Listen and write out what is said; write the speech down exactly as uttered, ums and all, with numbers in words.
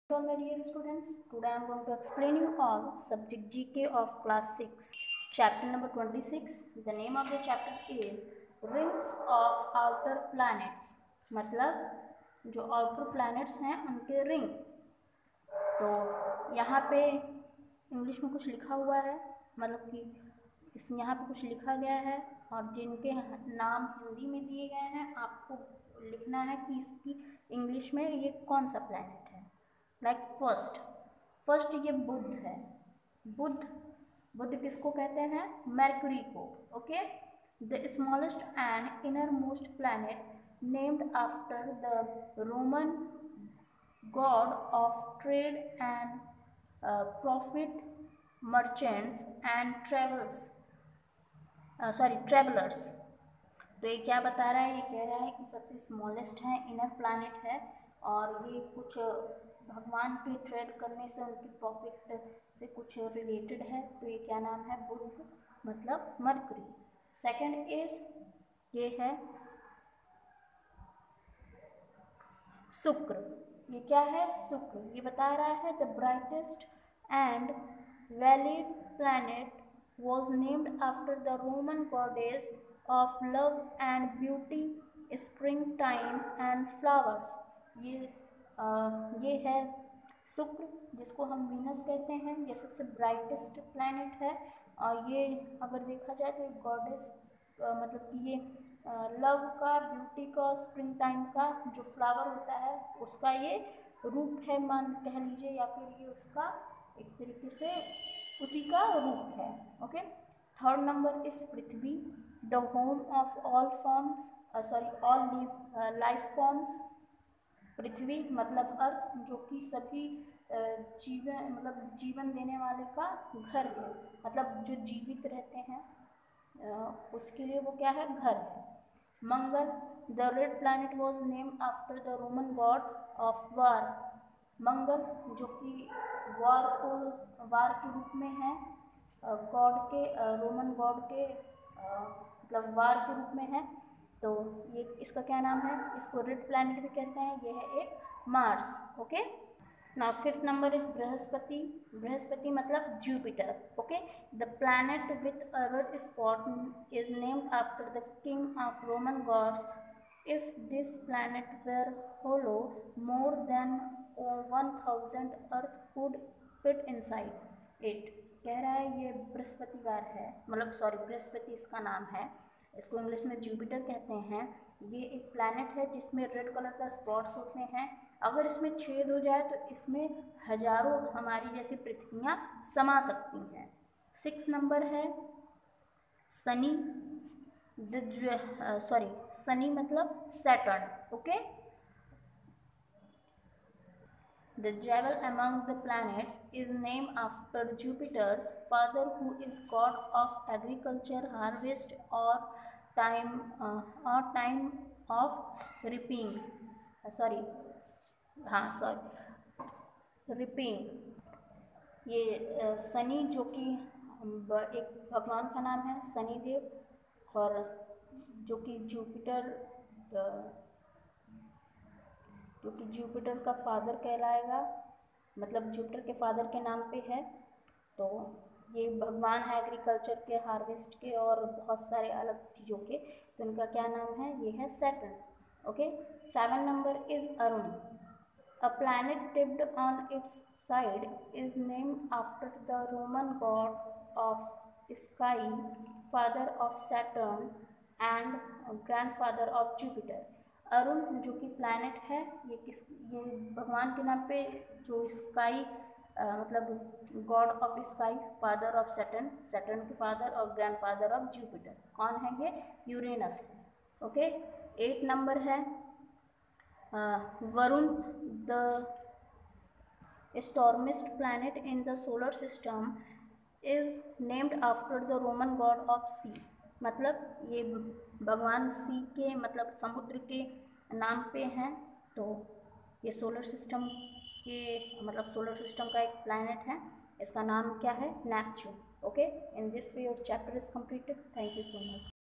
Hello my dear students, today I am going to explain you all subject G K of class six, chapter number twenty-six. The name of the chapter is Rings of Outer Planets. मतलब जो outer planets हैं उनके ring. तो यहाँ पे English में कुछ लिखा हुआ है, मतलब कि इस यहाँ पे कुछ लिखा गया है और जिनके नाम हिंदी में दिए गए हैं आपको लिखना है कि इसकी इंग्लिश में ये कौन सा प्लैनेट है. लाइक फर्स्ट फर्स्ट ये बुध है. बुध बुध किसको कहते हैं? मरकरी को. Okay. The smallest and innermost planet named after the Roman god of trade and profit merchants and travels sorry travelers. तो ये क्या बता रहा है? ये कह रहा है कि सबसे स्मॉलेस्ट है, इनर प्लैनेट है और ये कुछ भगवान के ट्रेड करने से उनकी प्रॉफिट से कुछ रिलेटेड है. तो ये क्या नाम है? बुध मतलब मरकरी. सेकंड इज ये है शुक्र. ये क्या है? शुक्र. ये बता रहा है the brightest and valid planet was named after the Roman goddess of love and beauty, springtime and flowers. ये आ, ये है शुक्र जिसको हम वीनस कहते हैं. ये सबसे ब्राइटेस्ट प्लैनेट है और ये अगर देखा जाए तो गॉडेस मतलब कि ये लव का, ब्यूटी का, स्प्रिंग टाइम का जो फ्लावर होता है उसका ये रूप है, मान कह लीजिए, या फिर ये उसका एक तरीके से उसी का रूप है. ओके. थर्ड नंबर इज पृथ्वी, the home of all forms sorry all life forms. पृथ्वी मतलब अर्थ, जो कि सभी जीवन मतलब जीवन देने वाले का घर है, मतलब जो जीवित रहते हैं उसके लिए वो क्या है? घर है. Mangal, the red planet was named after the Roman god of war. Mangal जो कि वार को वार के रूप में है, गॉड के, रोमन गॉड के मतलब वार के रूप में है. तो ये इसका क्या नाम है? इसको रेड प्लैनेट भी कहते हैं. ये है एक Mars. Okay. Now fifth number is Brihaspati. Brihaspati मतलब Jupiter. Okay. The planet with a red spot is named after the king of Roman gods. If this planet were hollow more than one thousand earth would fit inside it. कह रहा है ये बृहस्पतिवार है, मतलब sorry Brihaspati इसका नाम है. इसको इंग्लिश में जुपिटर कहते हैं. ये एक प्लैनेट है जिसमें रेड कलर का स्पॉट्स होते हैं. अगर इसमें छेद हो जाए तो इसमें हजारों हमारी जैसी पृथ्वियाँ समा सकती हैं. सिक्स नंबर है शनि. द सॉरी शनि मतलब Saturn. Okay. The jewel among the planets is named after Jupiter's father, who is god of agriculture, harvest, or time uh, or time of reaping. Uh, sorry, हाँ sorry reaping. ये शनि जो कि एक भगवान का नाम है, शनिदेव, और जो कि जुपिटर जो कि जुपिटर का फादर कहलाएगा, मतलब जुपिटर के फादर के नाम पे है. तो ये भगवान है एग्रीकल्चर के, हार्वेस्ट के और बहुत सारे अलग चीज़ों के. तो इनका क्या नाम है? ये है Saturn. Okay. Seven number is Arun. A planet tipped on its side is named after the Roman god of sky, father of Saturn and grandfather of Jupiter. Arun जो कि प्लैनेट है, ये किस ये भगवान के नाम पे, जो स्काई मतलब god of sky, father of Saturn, Saturn के फादर और ग्रैंडफादर ऑफ जुपिटर. कौन है ये? यूरेनस. ओके. एट नंबर है Varun, the stormiest planet in the solar system is named after the Roman god of sea. मतलब ये भगवान सी के मतलब समुद्र के नाम पे हैं. तो ये सोलर सिस्टम के मतलब सोलर सिस्टम का एक प्लैनेट है. इसका नाम क्या है? Neptune. Okay. In this way your chapter is completed. Thank you so much.